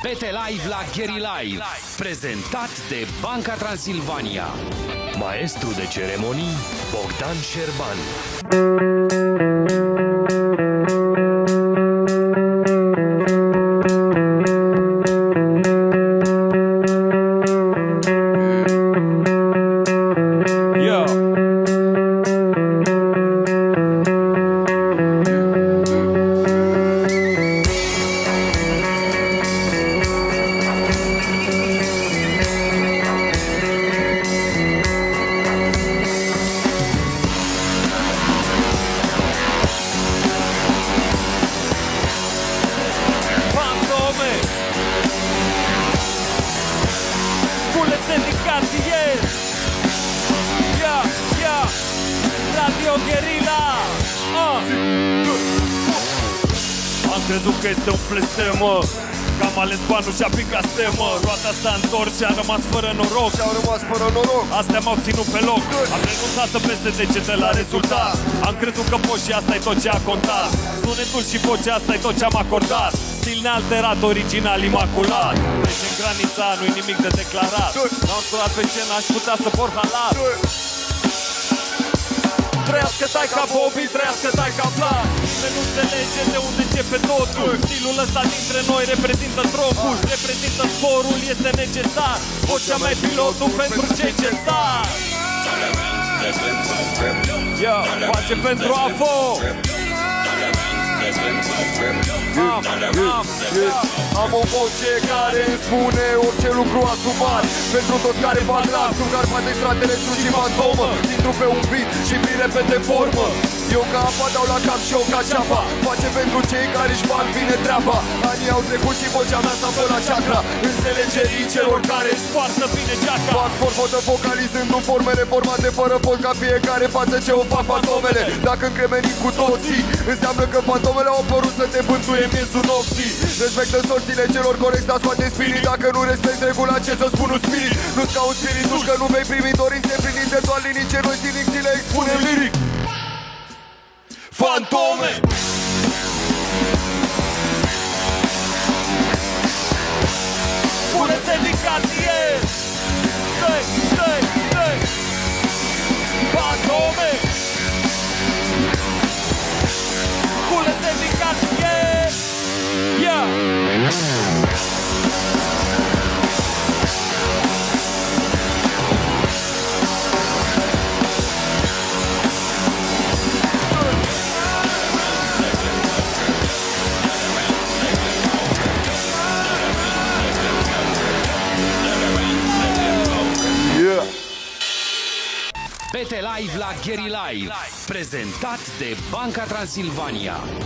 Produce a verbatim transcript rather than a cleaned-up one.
Pete Live la Gary Live, prezentat de Banca Transilvania. Maestru de ceremonii Bogdan Șerban. Radio Guerilla. uh. Am crezut că este un blestemă, că am ales banul și-a picat stemă. Roata s-a întors și a rămas fără noroc. Și-au rămas fără noroc. Astea m-au ținut pe loc. Am renunțat să pese degete la rezultat. Am crezut că pot și asta e tot ce a contat. Sunetul și vocea, asta e tot ce-am acordat. Stil nealterat, original, imaculat. Trece în granița, nu-i nimic de declarat. M-am surat pe scenă, aș putea să por halat. Trăiască taica Bobby, trăiască taica Vlad. Nimeni nu înțelege de unde începe totul. Stilul ăsta dintre noi reprezintă tropul, reprezintă sporul, este necesar. Vocea mea e pilotul pentru cei ce sar. Yo, face pentru Avo. Am, am, am o voce care îmi spune orice lucru asumat. Pentru toți care fac rap, sunt Carpate, extraterestru și fantomă. Intru pe un beat și mi repede formă. Eu ca apa dau la cap și eu ca ceapa. Face pentru cei care își fac bine treaba. Anii au trecut și vocea mea s-a făcut la chakra înțelegerii celor care își foarte bine geaca. fac formă vocalizând în forme reformate fără pot ca fiecare față ce o fac fantomele. Dacă încremenim cu toții, înseamnă că fantomele au apărut să te bântuie în miezul nopții. Respectă sorțile celor corecți, dar scoate spirit. Dacă nu respecti regula, ce să spun un spirit? Nu-ți ca un spirit, nu că nu vei primi dorințe plinite doar linii ce noi zilnic ți le expunem liric. Fantome! Pune-se din cartier! Stai, stai, stai! Fantome! Pune-se din cartier! Yeah! Pete Live la Gary Live, prezentat de Banca Transilvania.